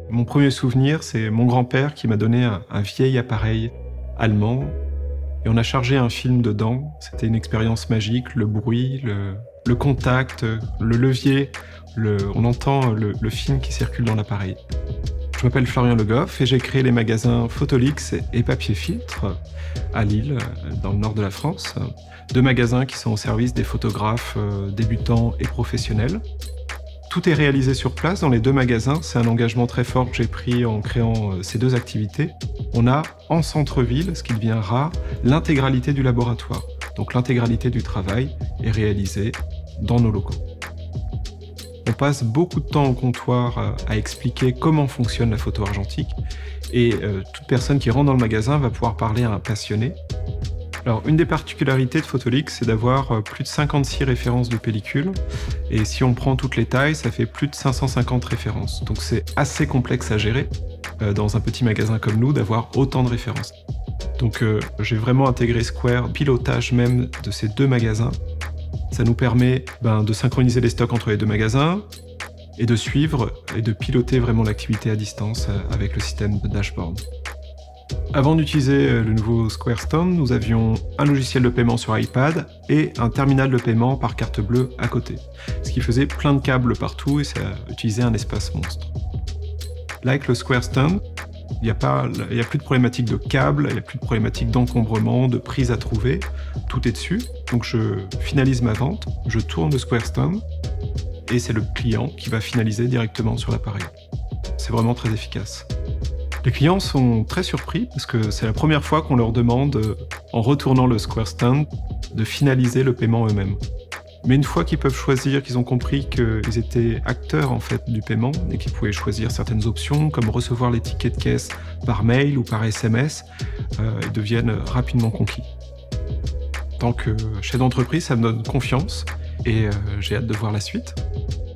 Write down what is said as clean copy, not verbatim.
Mon premier souvenir, c'est mon grand-père qui m'a donné un vieil appareil allemand et on a chargé un film dedans. C'était une expérience magique, le bruit, le contact, le levier, on entend le film qui circule dans l'appareil. Je m'appelle Florian Le Goff et j'ai créé les magasins Photolix et Papier Filtre à Lille, dans le nord de la France. 2 magasins qui sont au service des photographes débutants et professionnels. Tout est réalisé sur place dans les 2 magasins. C'est un engagement très fort que j'ai pris en créant ces 2 activités. On a en centre-ville, ce qui devient rare, l'intégralité du laboratoire. Donc l'intégralité du travail est réalisée dans nos locaux. On passe beaucoup de temps au comptoir à expliquer comment fonctionne la photo argentique et toute personne qui rentre dans le magasin va pouvoir parler à un passionné. Alors, une des particularités de Photolix, c'est d'avoir plus de 56 références de pellicules. Et si on prend toutes les tailles, ça fait plus de 550 références. Donc c'est assez complexe à gérer, dans un petit magasin comme nous, d'avoir autant de références. Donc j'ai vraiment intégré Square, pilotage même de ces 2 magasins. Ça nous permet de synchroniser les stocks entre les 2 magasins et de suivre et de piloter vraiment l'activité à distance avec le système de dashboard. Avant d'utiliser le nouveau SquareStone, nous avions un logiciel de paiement sur iPad et un terminal de paiement par carte bleue à côté. Ce qui faisait plein de câbles partout et ça utilisait un espace monstre. Là, avec le SquareStone, il n'y a plus de problématique de câbles, il n'y a plus de problématique d'encombrement, de prise à trouver. Tout est dessus. Donc je finalise ma vente, je tourne le SquareStone et c'est le client qui va finaliser directement sur l'appareil. C'est vraiment très efficace. Les clients sont très surpris parce que c'est la première fois qu'on leur demande, en retournant le SquareStone, de finaliser le paiement eux-mêmes. Mais une fois qu'ils peuvent choisir, qu'ils ont compris qu'ils étaient acteurs en fait du paiement et qu'ils pouvaient choisir certaines options comme recevoir les tickets de caisse par mail ou par SMS, ils deviennent rapidement conquis. En tant que chef d'entreprise, ça me donne confiance et j'ai hâte de voir la suite.